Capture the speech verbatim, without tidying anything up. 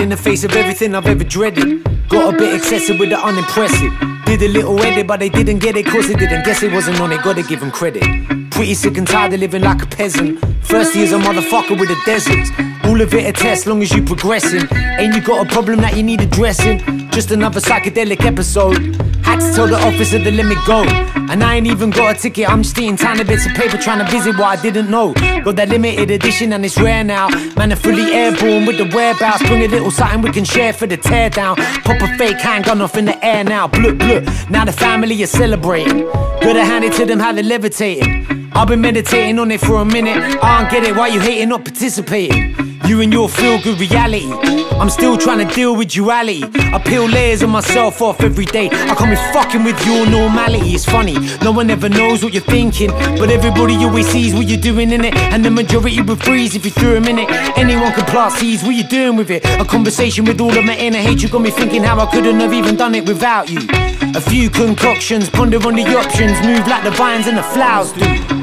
in the face of everything I've ever dreaded. Got a bit excessive with the unimpressive. Did a little edit but they didn't get it, cause they didn't guess it wasn't on it, gotta give them credit. Pretty sick and tired of living like a peasant. First year's a motherfucker with the deserts. All of it a test, long as you progressing. Ain't you got a problem that you need addressing? Just another psychedelic episode. Had to tell the officer the limit go. And I ain't even got a ticket, I'm just eating tiny bits of paper trying to visit what I didn't know. Got that limited edition and it's rare now. Man, I'm fully airborne with the whereabouts. Bring a little something we can share for the teardown. Pop a fake handgun off in the air now. Blup, blup, now the family is celebrating. Gotta hand it to them how they're levitating. I've been meditating on it for a minute. I don't get it, why you hating, not participating? You and your feel-good reality. I'm still trying to deal with duality. I peel layers of myself off every day. I can't be fucking with your normality. It's funny, no one ever knows what you're thinking, but everybody always sees what you're doing in it. And the majority would freeze if you threw them in it. Anyone can plant seeds, what you doing with it? A conversation with all of my inner hate. You got me thinking how I couldn't have even done it without you. A few concoctions, ponder on the options. Move like the vines and the flowers do.